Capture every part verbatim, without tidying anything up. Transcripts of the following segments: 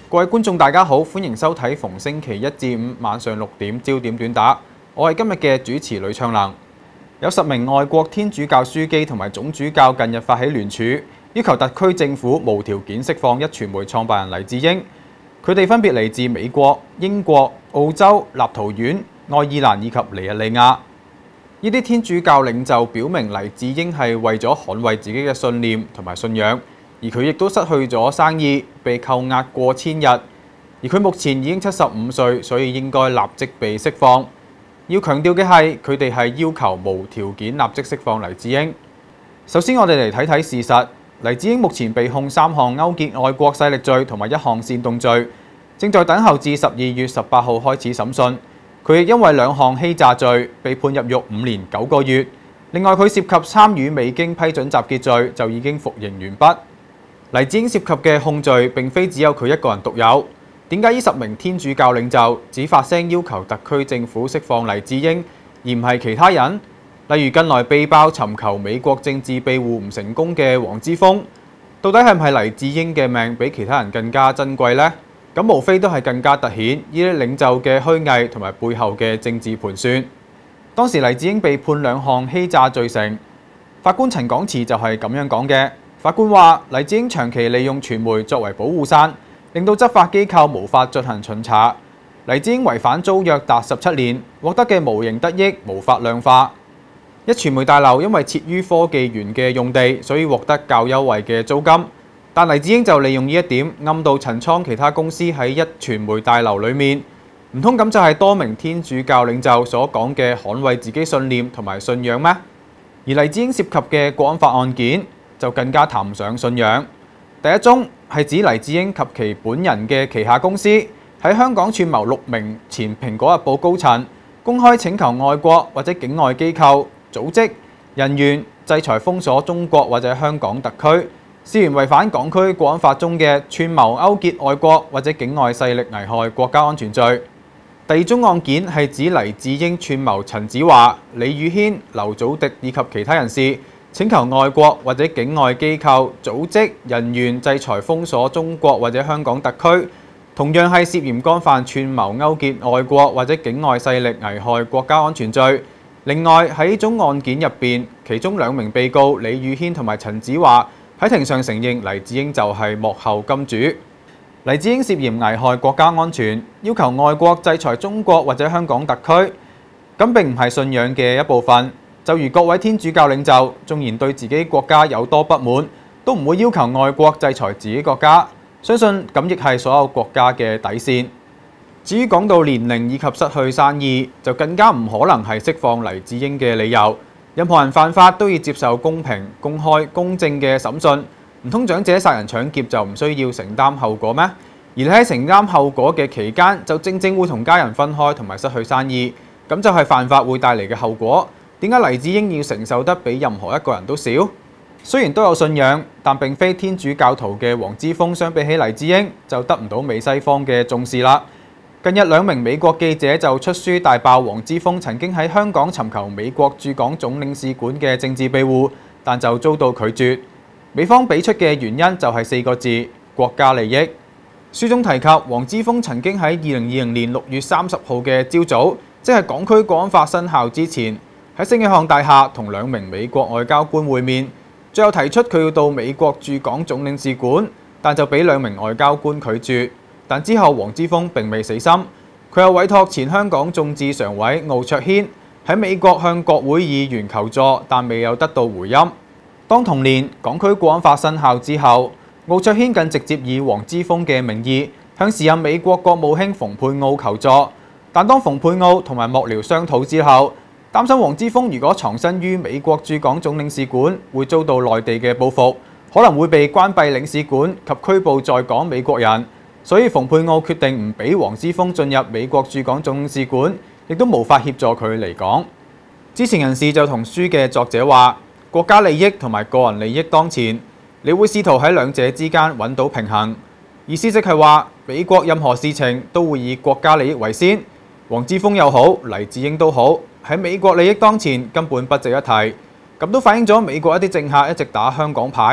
各位觀眾大家好，歡迎收睇逢星期一至五晚上六點焦點短打。我係今日嘅主持呂暢能。有十名外國天主教樞機同埋總主教近日發起聯署，要求特區政府無條件釋放壹傳媒創辦人黎智英。佢哋分別嚟自美國、英國、澳洲、立陶宛、愛爾蘭以及尼日利亞。呢啲天主教領袖表明黎智英係為咗捍衛自己嘅信念同埋信仰。而佢亦都失去咗生意，被扣押過千日。而佢目前已經七十五歲，所以應該立即被釋放。要強調嘅係，佢哋係要求無條件立即釋放黎智英。首先，我哋嚟睇睇事實。黎智英目前被控三項勾結外國勢力罪同埋一項煽動罪，正在等候至十二月十八號開始審訊。佢亦因為兩項欺詐罪被判入獄五年九個月。另外，佢涉及參與未經批准集結罪，就已經服刑完畢。黎智英涉及嘅控罪並非只有佢一個人獨有。點解呢十名天主教領袖只發聲要求特區政府釋放黎智英，而唔係其他人？例如近來被爆尋求美國政治庇護唔成功嘅黃之鋒，到底係唔係黎智英嘅命比其他人更加珍貴呢？咁無非都係更加突顯呢啲領袖嘅虛偽同埋背後嘅政治盤算。當時黎智英被判兩項欺詐罪成，法官陳廣慈就係咁樣講嘅。法官話：黎智英長期利用傳媒作為保護傘，令到執法機構無法進行巡查。黎智英違反租約達十七年，獲得嘅無形得益無法量化。壹傳媒大樓因為設於科技園嘅用地，所以獲得較優惠嘅租金。但黎智英就利用呢一點，暗度陳倉其他公司喺壹傳媒大樓裡面。唔通咁就係多名天主教領袖所講嘅捍衛自己信念同埋信仰咩？而黎智英涉及嘅國安法案件，就更加談唔上信仰。第一宗係指黎智英及其本人嘅旗下公司喺香港串謀六名前《蘋果日報》高層，公開請求外國或者境外機構、組織、人員制裁封鎖中國或者香港特區，涉嫌違反港區國安法中嘅串謀勾結外國或者境外勢力危害國家安全罪。第二宗案件係指黎智英串謀陳子華、李宇軒、劉祖迪以及其他人士，請求外國或者境外機構、組織、人員制裁封鎖中國或者香港特區，同樣係涉嫌干犯串謀勾結外國或者境外勢力危害國家安全罪。另外喺呢宗案件入邊，其中兩名被告李宇軒同埋陳子華喺庭上承認黎智英就係幕後金主。黎智英涉嫌危害國家安全，要求外國制裁中國或者香港特區，咁並唔係信仰嘅一部分。就如各位天主教領袖，縱然對自己國家有多不滿，都唔會要求外國制裁自己國家。相信咁亦係所有國家嘅底線。至於講到年齡以及失去生意，就更加唔可能係釋放黎智英嘅理由。任何人犯法都要接受公平、公開、公正嘅審訊。唔通長者殺人搶劫就唔需要承擔後果咩？而你喺承擔後果嘅期間，就正正會同家人分開同埋失去生意，咁就係犯法會帶嚟嘅後果。點解黎智英要承受得比任何一個人都少？雖然都有信仰，但並非天主教徒嘅黃之鋒相比起黎智英就得唔到美西方嘅重視啦。近日兩名美國記者就出書大爆黃之鋒曾經喺香港尋求美國駐港總領事館嘅政治庇護，但就遭到拒絕。美方俾出嘅原因就係四個字：國家利益。書中提及黃之鋒曾經喺二零二零年六月三十號嘅朝早，即係港區國安法生效之前，喺聖約翰大廈同兩名美國外交官會面，最後提出佢要到美國駐港總領事館，但就俾兩名外交官拒絕。但之後黃之鋒並未死心，佢又委託前香港眾志常委敖卓軒喺美國向國會議員求助，但未有得到回音。當同年港區國安法生效之後，敖卓軒更直接以黃之鋒嘅名義向時任美國國務卿蓬佩奧求助，但當蓬佩奧同埋幕僚商討之後，擔心黃之鋒如果藏身於美國駐港總領事館，會遭到內地嘅報復，可能會被關閉領事館及拘捕在港美國人，所以蓬佩奧決定唔俾黃之鋒進入美國駐港總領事館，亦都無法協助佢離港。知情人士就同書嘅作者話：國家利益同埋個人利益當前，你會試圖喺兩者之間揾到平衡。意思即係話，美國任何事情都會以國家利益為先。黃之鋒又好，黎智英都好，喺美國利益當前根本不值一提。咁都反映咗美國一啲政客一直打香港牌，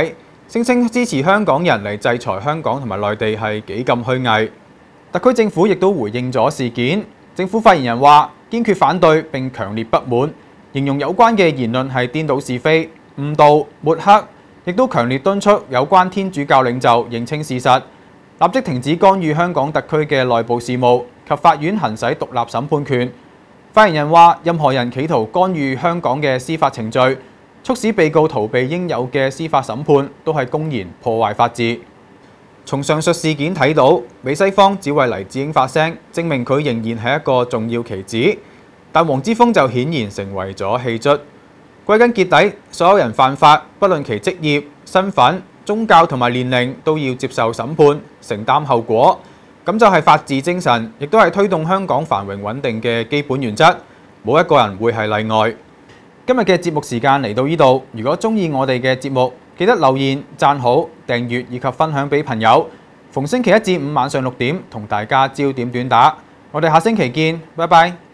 聲稱支持香港人嚟制裁香港同埋內地係幾咁虛偽。特區政府亦都回應咗事件，政府發言人話堅決反對並強烈不滿，形容有關嘅言論係顛倒是非、誤導、抹黑，亦都強烈敦促有關天主教領袖認清事實，立即停止干預香港特區嘅內部事務及法院行使獨立審判權。發言人話：任何人企圖干預香港嘅司法程序，促使被告逃避應有嘅司法審判，都係公然破壞法治。從上述事件睇到，美西方只為黎智英發聲，證明佢仍然係一個重要棋子，但黃之鋒就顯然成為咗棄卒。歸根結底，所有人犯法，不論其職業、身份、宗教同埋年齡，都要接受審判，承擔後果。咁就係法治精神，亦都係推動香港繁榮穩定嘅基本原則，冇一個人會係例外。今日嘅節目時間嚟到呢度，如果中意我哋嘅節目，記得留言、讚好、訂閱以及分享俾朋友。逢星期一至五晚上六點，同大家焦點短打。我哋下星期見，拜拜。